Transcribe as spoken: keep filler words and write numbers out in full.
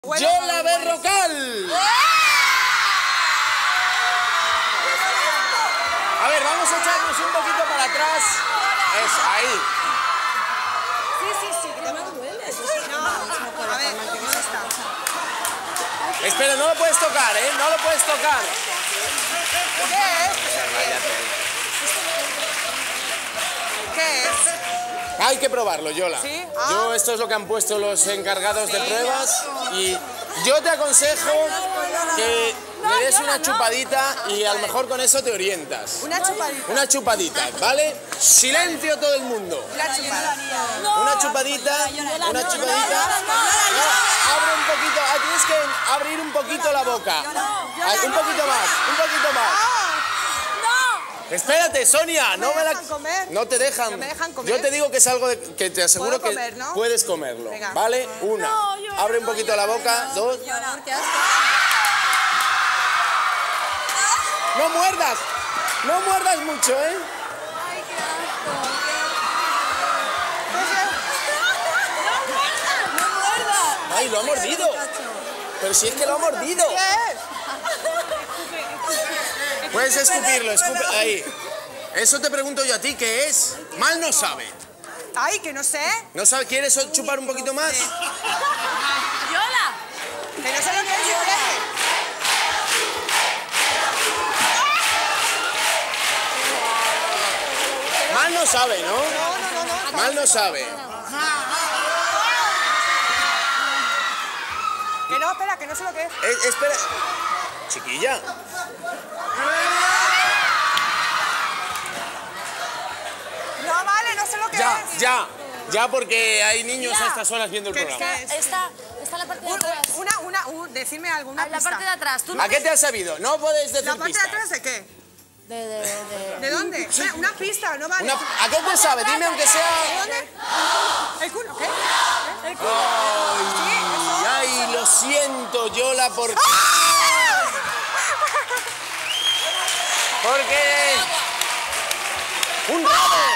Yola Berrocal. A ver, vamos a echarnos un poquito para atrás. Eso, ahí. Sí, sí, sí, que no me duele. No, a ver, ¿dónde está? Espera, no lo puedes tocar, ¿eh? No lo puedes tocar. ¿Qué es? ¿Qué es? Hay que probarlo, Yola. ¿Sí? Ah. Yo, esto es lo que han puesto los encargados de pruebas y yo te aconsejo que le des una chupadita y a lo mejor con eso te orientas. Una chupadita. Una chupadita, ¿vale? Silencio todo el mundo. Una chupadita. Una chupadita, una chupadita. No, abre un poquito, ah, tienes que abrir un poquito la boca. Ah, un poquito más, un poquito más. Espérate, Sonia, no me la... No te dejan. ¿No me dejan comer? Yo te digo que es algo de... que te aseguro ¿Puedo que comer, no? puedes comerlo, Venga. ¿vale? Una, abre un poquito la boca, dos... No muerdas, no muerdas mucho, ¿eh? Ay, qué asco. No muerda. Ay, lo ha mordido. Pero si es que lo ha mordido. ¿Qué es? Puedes escupirlo, escupe... Ahí. Eso te pregunto yo a ti, ¿qué es? Mal no sabe. Ay, que no sé. ¿No sabe? ¿Quieres chupar un poquito más? Yola. Que no sé lo que es. ¿Qué? Mal no sabe, ¿no? No, no, no, no. Mal no sabe. Que no, espera, que no sé lo que es. Eh, espera. Chiquilla. No, vale, no sé lo que Ya, es. ya. Ya porque hay niños a estas horas viendo el ¿Qué- programa. qué es? Está, está en la parte de Un- atrás. Una, una, un, decirme algo, una En la pista. parte de atrás. ¿Tú no ¿A qué te has sabido? No puedes decir ¿La parte de pistas. atrás de qué? De, de, de... ¿De dónde? Una, una pista, no vale. Una- ¿A qué te sabe? Dime aunque ¿De sea... dónde? ¿El culo? ¿Qué? ¿El culo? Ay, Sí, eso. ay, lo siento, Yola, porque... Porque... ¡Un rabo!